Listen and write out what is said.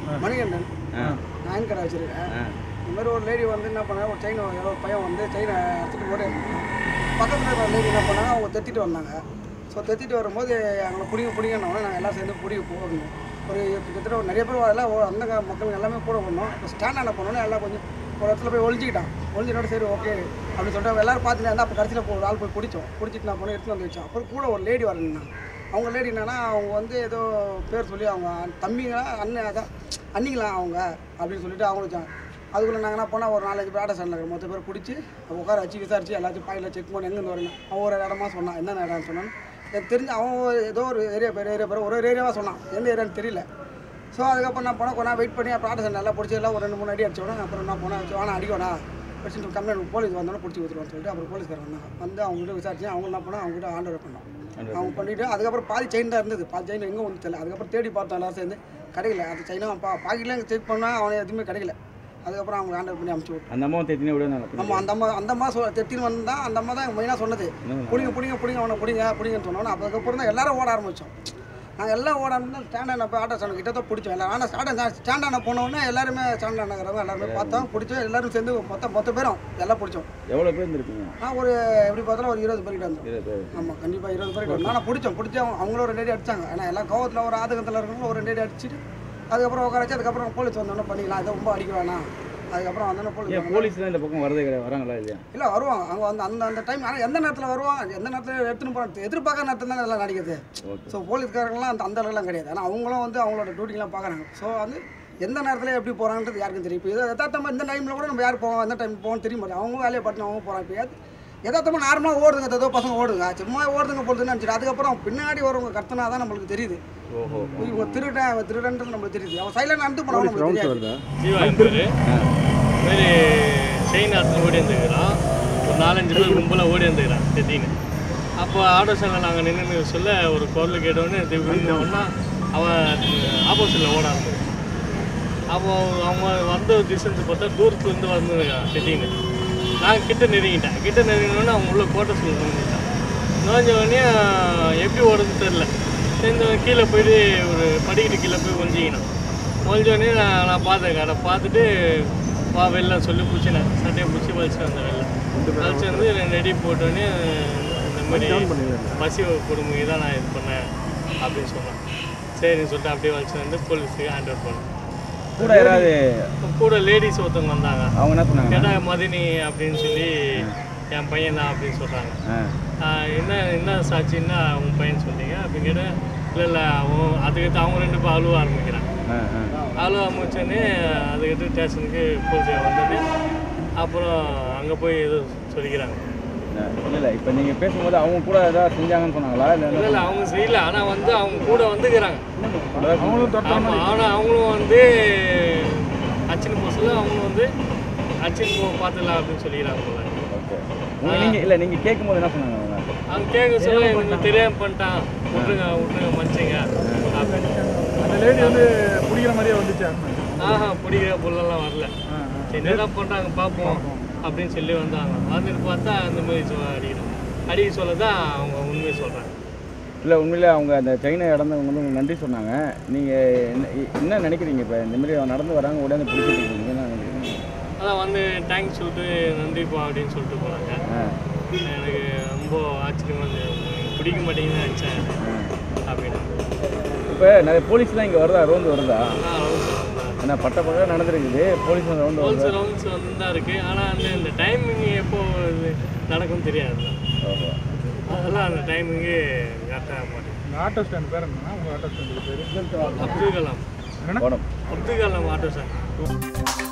மணிகண்டன் நாயன் கடை வச்சுருக்கேன். இந்த மாதிரி ஒரு லேடி வந்து என்ன பண்ணாங்க, ஒரு செயின் ஏதோ பையன் வந்து செயினை எடுத்துகிட்டு போட்டு பக்கத்தில் இருக்கிற லேடி என்ன பண்ணாங்க, அவங்க தைத்திட்டு வந்தாங்க. ஸோ தைத்திட்டு வரும்போது அவங்கள பிடிங்கன்னோடனே நாங்கள் எல்லாம் சேர்ந்து பிடிக்க போடணும். ஒரு கிட்டத்தட்ட நிறைய பேர் எல்லாம் அந்த மக்கள் எல்லாமே கூட போடணும். இப்போ ஸ்டாண்ட் என்ன பண்ணோன்னே எல்லாம் கொஞ்சம் ஒரு இடத்துல போய் ஒழிஞ்சிக்கிட்டோட சரி ஓகே அப்படின்னு சொல்லிட்டு எல்லோரும் பார்த்துட்டு இருந்தால் அப்போ கடைசியில் ஒரு ஆள் போய் பிடிச்சிட்டு நான் போய் எடுத்துகிட்டு வந்து வச்சோம். அப்புறம் கூட ஒரு லேடி வரணுன்னா அவங்க லேடி என்னன்னா, அவங்க வந்து ஏதோ பேர் சொல்லி அவங்க தம்பிங்களா அண்ணன் அதான் அன்னிங்களா அவங்க அப்படின்னு சொல்லிட்டு அவங்க வச்சாங்க. அதுக்குள்ளே நாங்கள் என்ன போனால் ஒரு 4-5 பேர் ஆட்டோ ஸ்டாண்டில் இருக்கிற மொத்த பேர் பிடிச்சி உட்கார வச்சு விசாரிச்சு எல்லாத்தையும் பாயில் செக் பண்ணி எங்கேருந்து வரணும். அவன் ஒரு இடமா சொன்னான், என்னென்ன இடம்னு சொன்னான்னு எனக்கு தெரிஞ்சு அவன் ஏதோ ஒரு ஏரியா பேர் ஒரு ஏரியாவாக சொன்னான், எந்த ஏரியான்னு தெரியல. ஸோ அதுக்கப்புறம் நான் போனால் கொஞ்சம் வெயிட் பண்ணி அப்புறம் ஆட்டோ ஸ்டாண்ட் எல்லாம் பிடிச்சி எல்லாம் ஒரு 2-3 அடி அடிச்சோடனே அப்புறம் என்ன போனால் ஆனால் அடிக்கணா பிரச்சனை கம்ப்ளைண்ட் போலீஸ் வந்தோடனே பிடிச்சி ஊற்றுருவான்னு சொல்லிட்டு அப்புறம் போலீஸ்காரர் வந்தாங்க. வந்து அவங்ககிட்ட விசாரிச்சு அவங்க என்ன பண்ணால் அவங்ககிட்ட ஆண்டர் பண்ணோம். அவங்க பண்ணிவிட்டு அதுக்கப்புறம் பாதி செயின் தான் இருந்தது. பாதி செயின் எங்கே ஒன்று தெரியல. அதுக்கப்புறம் தேடி பார்த்தோம் எல்லாரும் சேர்ந்து கிடைக்கல. அந்த செயினும் பாக்கெட்லாம் எங்கே செக் பண்ணால் அவனை எதுவுமே கிடைக்கல. அதுக்கப்புறம் அவங்க ஆண்டர் பண்ணி அமுச்சு விட்டோம். அந்த அம்மா தெத்தினே விட ஆமாம், அந்த அம்மா தெத்தின்னு வந்தால் அந்த அம்மா தான் மெயினாக சொன்னது, பிடிங்க அவனை பிடிங்கன்னு சொன்னோன்னா அதுக்கப்புறம் தான் எல்லாரும் ஓட ஆரம்பித்தோம். நாங்கள் எல்லாம் ஓட ஆரம்பிச்சோம். ஸ்டாண்டான போய் ஆட்டோ ஸ்டாண்ட் கிட்ட தான் பிடிச்சோம் எல்லாம். ஆனால் ஸ்டாண்டான போனோடனே எல்லாருமே ஸ்டாண்டானங்கிறவங்க எல்லாருமே பார்த்தோம், பிடிச்சோம். எல்லாரும் சேர்ந்து மொத்த பேரும் எல்லாம் பிடிச்சோம். எவ்வளோ பேர் இருந்திருப்பீங்க? ஒரு எப்படி பார்த்தாலும் ஒரு 20 பேர்கிட்ட வந்தோம். ஆமாம், கண்டிப்பாக 20 பேர்கிட்ட வந்தோம். ஆனால் பிடிச்சி அவங்களும் 2 அடி அடித்தாங்க. ஏன்னா எல்லாம் கோவத்தில் ஒரு ஆதகத்தில் இருக்கவங்க ஒரு 2 அடி அடிச்சுட்டு அதுக்கப்புறம் உட்கார வச்சு அதுக்கப்புறம் போலீஸ் வந்தோடனே பண்ணிக்கலாம், இதை ரொம்ப அடிக்க வேணாம். அதுக்கப்புறம் வந்தோடனே போலீஸ் தான் இந்த பக்கம் வரதே கிடையாது, வராங்களா இல்லையா? இல்லை வருவாங்க. அவங்க வந்து அந்த டைம் ஆனால் எந்த நேரத்தில் வருவாங்க, எந்த நேரத்தில் எடுத்துன்னு போகிற எதிர்பார்க்க நேரத்தில் தான் எல்லாம் நடிக்கிறது. ஸோ போலீஸ்காரங்களாம் அந்த அளவுக்குலாம் கிடையாது. ஆனால் அவங்களும் வந்து அவங்களோட டியூட்டிலாம் பார்க்குறாங்க. ஸோ வந்து எந்த நேரத்தில் எப்படி போகிறாங்கன்றது யாருக்கும் தெரியும். இப்போ இது எதார்த்தமாக இந்த டைமில் கூட நம்ம யார் போவோம், எந்த டைம் போவோம்னு தெரிய மாட்டேன். அவங்க வேலையை பார்த்து அவங்க போகிறாங்க. இப்போ எதார்த்தமாக நார்மலாக ஓடுதுங்க, ஏதோ பசங்க ஓடுங்க, சும்மா ஓடுதுங்க போடுதுன்னு நினச்சிட்டு அதுக்கப்புறம் பின்னாடி வரவங்க கத்தனா தான் நம்மளுக்கு தெரியுது. இவங்க திருடன்றது நம்மளுக்கு தெரியுது. அவன் சைலண்ட் அனுப்பு போனவங்க நம்மளுக்கு தெரியாது. மாதிரி செயின் ஆற்றுல ஓடி வந்துக்கிறான். ஒரு 4-5 பேர் கும்பலாக ஓடி வந்துக்கிறான் திடீர்னு. அப்போ ஆட்டோ ஸ்டாண்டில் நாங்கள் நின்று சொல்ல ஒரு குரல் கேட்டோடனே திடீர்னு அவன் ஆப்போசிட்டில் ஓட ஆரம்பிச்சு. அப்போ அவங்க வந்த டிஸ்டன்ஸ் பார்த்தா தூரத்துலேருந்து வந்துருக்கான் திடீர்னு. நான் கிட்ட நெருங்கினோடனே அவங்க உள்ள கோட்டை சொல்லி நுழைஞ்ச உடனே எப்படி ஓடுறதுன்னு தெரில. சேர்ந்து கீழே போயிட்டு ஒரு படிக்கிட்டு கீழே போய் ஒழிஞ்சிக்கணும். ஒழிஞ்சோடனே நான் பார்த்தேன். அதை பார்த்துட்டு வெளில சொல்லி பிடிச்சினேன், சட்டையை பிடிச்சி வலிச்சுட்டு வந்தேன். வலிச்சு வந்து 2 அடி போட்டோடனே இந்த மாதிரி பசி கொடுமைக்கு தான் நான் இது பண்ணேன் அப்படின்னு சொன்னேன். சரின்னு சொல்லிட்டு அப்படியே வலிச்சு வந்து போலீஸுக்கு ஹேண்ட் ஓவர் பண்ணேன். கூட லேடிஸ் ஒருத்தவங்க வந்தாங்க. அவங்க என்ன சொன்னாங்க, கேட்டால் மதினி அப்படின்னு சொல்லி என் பையன் தான் அப்படின்னு சொல்கிறாங்க. என்ன சாட்சின்னா உங்கள் பையன் சொன்னீங்க அப்படின்னு கேட்டால் இல்லை அதுக்கிட்ட அவங்க 2 பேர் அழுவ ஆரம்பிக்கிறாங்க. அழுவ ஆரம்பிச்சோடனே அதுக்கிட்ட ஸ்டேஷனுக்கு போலீஸ் வந்தோடனே அப்புறம் அங்கே போய் எதுவும் சொல்லிக்கிறாங்க. இல்லை இப்போ நீங்கள் பேசும்போது அவங்க கூட ஏதாவது செஞ்சாங்கன்னு சொன்னாங்களா? இல்லை அவங்க செய்யலை. ஆனால் வந்து அவங்க கூட வந்துக்கிறாங்க. ஆனால் அவங்களும் வந்து அச்சின் போசல அவங்களும் வந்து அச்சின் பார்த்துக்கலாம் அப்படின்னு சொல்லிக்கிறாங்க. நீங்கள் கேட்கும்போது என்ன சொன்னாங்க? அவங்க கேட்க சொல்ல எனக்கு தெரியாமல் பண்ணிட்டான், விட்டுருங்க மனுஷங்க அப்படின்னு. அந்த லேடி வந்து பிடிக்கிற மாதிரியே வந்துச்சு? பிடிக்கிற பொருளெல்லாம் வரல. என்னதான் பண்ணுறாங்க பார்ப்போம் அப்படின்னு சொல்லி வந்தாங்க. வந்துட்டு பார்த்தா அந்த மாதிரி அடிக்க சொல்ல தான் அவங்க உண்மையை சொல்கிறாங்க. இல்லை உண்மையிலே அவங்க அந்த செயினை இடந்தவங்க வந்து உங்களுக்கு நன்றி சொன்னாங்க. நீங்கள் என்ன நினைக்கிறீங்க? இப்போ இந்த மாதிரி நடந்து வராங்க உடனே பிடிச்சிருக்கீங்க, என்ன நினைக்கிறீங்க? அதான் வந்து தேங்க்ஸ் சொல்லிட்டு நன்றிப்பா அப்படின்னு சொல்லிட்டு போனாங்க. எனக்கு ரொம்ப ஆச்சரியமாக இருந்தது, பிடிக்க மாட்டேங்குதுன்னு நினச்சேன் அப்படின்னு. இப்போ நிறைய போலீஸ்லாம் இங்கே வருதா, ரோந்து வருதா? ஏன்னா பட்ட நடந்துருக்குது, போலீஸ் ரவுண்ட்ஸ் வந்து தான் இருக்குது. ஆனால் இந்த டைமிங் எப்போ நடக்கும்னு தெரியாது. அதெல்லாம் அந்த டைமிங்கு கரெக்டாக மாட்டேங்குது. ஆட்டோ ஸ்டாண்ட் பேர் என்னன்னா உங்கள் ஆட்டோ ஸ்டாண்டுக்கு பேர்? அப்துல் கலாம். என்னன்னா அப்துல் கலாம் ஆட்டோ ஸ்டாண்ட்.